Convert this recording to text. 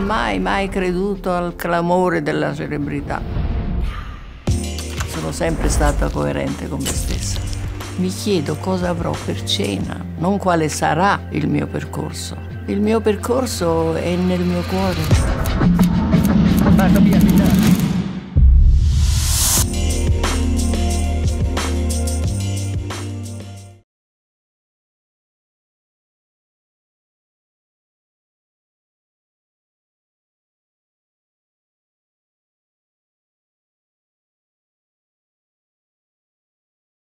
mai creduto al clamore della celebrità. Sono sempre stata coerente con me stessa. Mi chiedo cosa avrò per cena, non quale sarà il mio percorso. Il mio percorso è nel mio cuore. Basta via,